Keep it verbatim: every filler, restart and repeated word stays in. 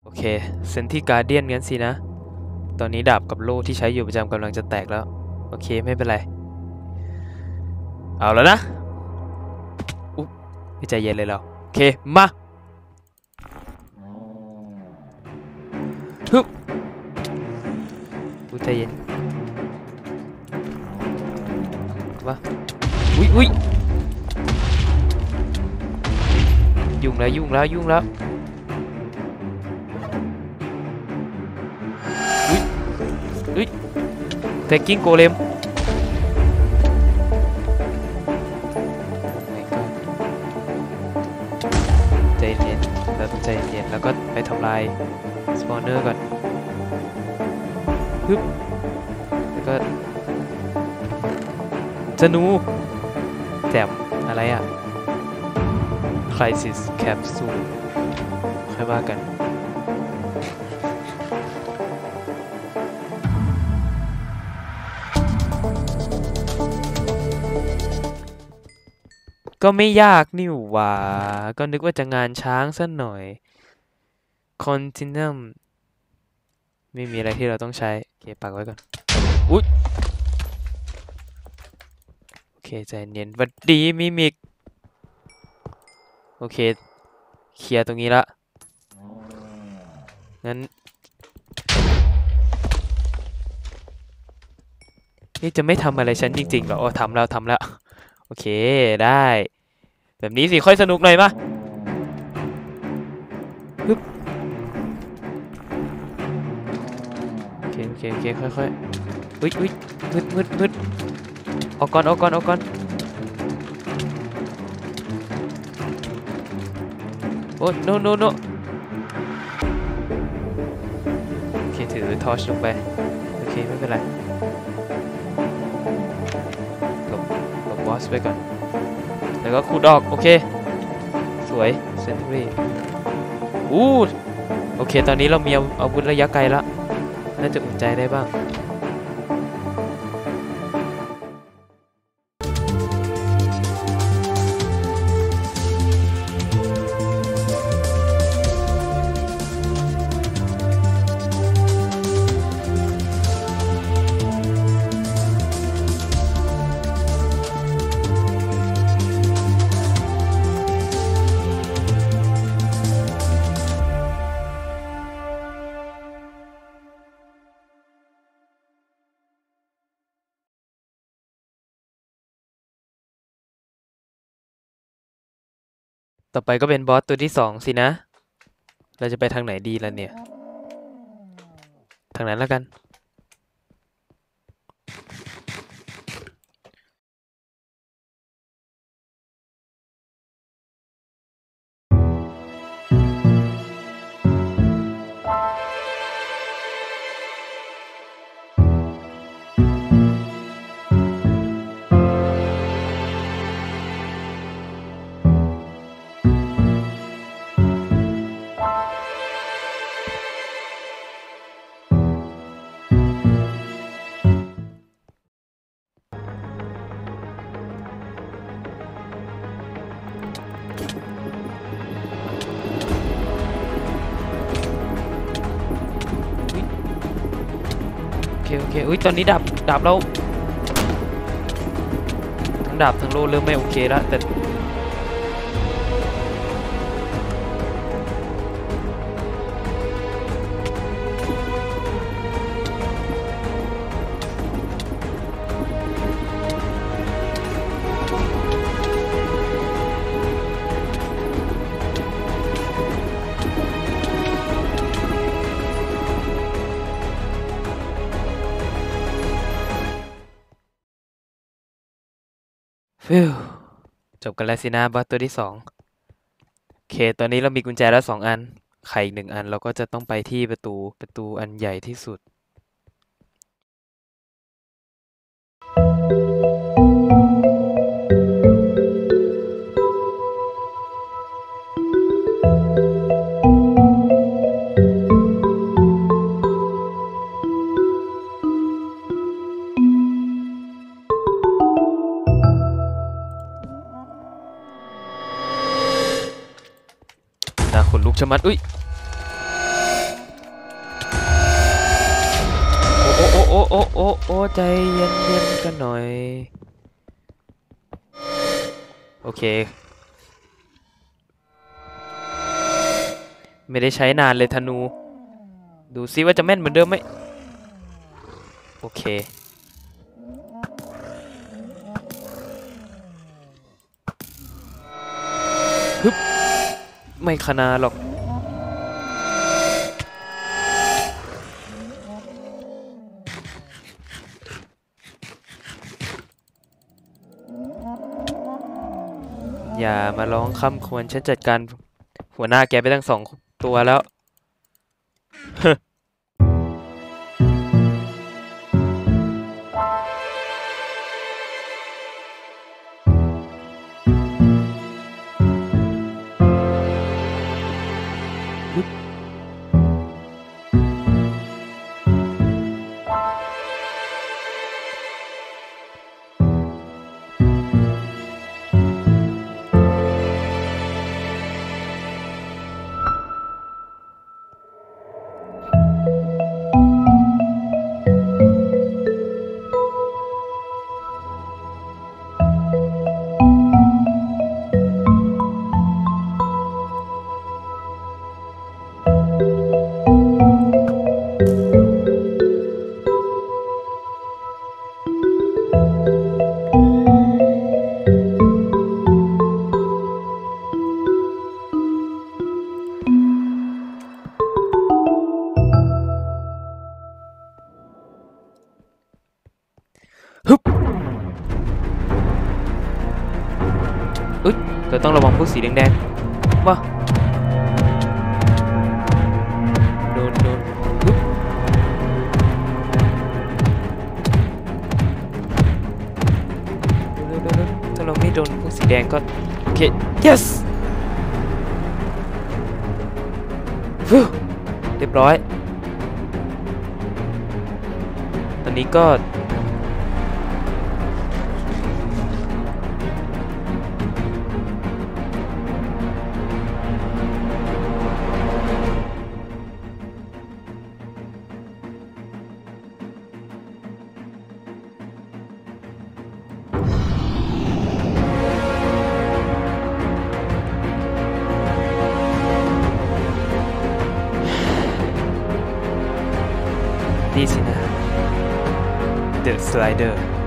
โอเคเซนที่การเดียนงั้นสินะตอนนี้ดาบกับโล่ที่ใช้อยู่ประจำกำลังจะแตกแล้วโอเคไม่เป็นไรเอาแล้วนะอุ๊บไม่ใจเย็นเลยเราโอเคมาฮึบอุ๊ยใจเย็นมาอุ๊ยอุ๊ยยุ่งแล้วยุ่งแล้วยุ่งแล้วอุ๊ยอุ๊ยแท็กกิ้งโกเลมใจเย็นเราต้องใจเย็นแล้วก็ไปทำลายสปอนเนอร์ก่อนฮึบแล้วก็ธนูแจ่มอะไรอ่ะ Crisis Capsule ค่อยว่ากันก็ไม่ยากนี่หว่าก็นึกว่าจะงานช้างซะหน่อย Continuum ไม่มีอะไรที่เราต้องใช้โอเคปักไว้ก่อนอุ๊ยโอเคใจเย็นหวัดดีมิมิกโอเคเคลียร์ตรงนี้ละงั้นนี่จะไม่ทำอะไรฉันจริงๆหรออ๋อทำแล้วทำแล้วโอเคได้แบบนี้สิค่อยสนุกหน่อยมาฮึบโอเคโอเคโอเคค่อยๆอุ๊ยอุ๊ยมืดมืดมืดออกก่อนออกก่อนออกก่อนโอ้โนโนโนโอเคถือทอร์ชลงไปโอเคไม่เป็นไรหลบหลบบอสไปก่อนแล้วก็ขุดออกโอเคสวยเซนทูรี่อู้โอเคตอนนี้เรามีอาวุธระยะไกลแล้วน่าจะอุ่นใจได้บ้างต่อไปก็เป็นบอสตัวที่สองสินะเราจะไปทางไหนดีล่ะเนี่ยทางนั้นแล้วกันโอเคโอเคอุ้ยตอนนี้ดาบดาบเราทั้งดาบทั้งโล่เริ่มไม่โอเคแล้วแต่ฟิวจบกันแล้วสินะบอสตัวที่สองโอเคตอนนี้เรามีกุญแจแล้วสองอันไขอีกหนึ่งอันเราก็จะต้องไปที่ประตูประตูอันใหญ่ที่สุดน่าขนลุกชะมัดอุ้ยโอ้โอ้โอ้ใจเย็นเย็นกันหน่อยโอเคไม่ได้ใช้นานเลยธนูดูซิว่าจะแม่นเหมือนเดิมไหมโอเคฮึบไม่ขนาดหรอกอย่ามาร้องคำควรฉันจัดการหัวหน้าแกไปตั้งสองตัวแล้วฮึบอุ๊ยเราต้องระวังพวกสีแดงๆว่าโดนโดนฮึบเร็วๆๆถ้าเราไม่โดนพวกสีแดงก็โอเค yes ฟูเรียบร้อยตอนนี้ก็นี่สินะ The Slider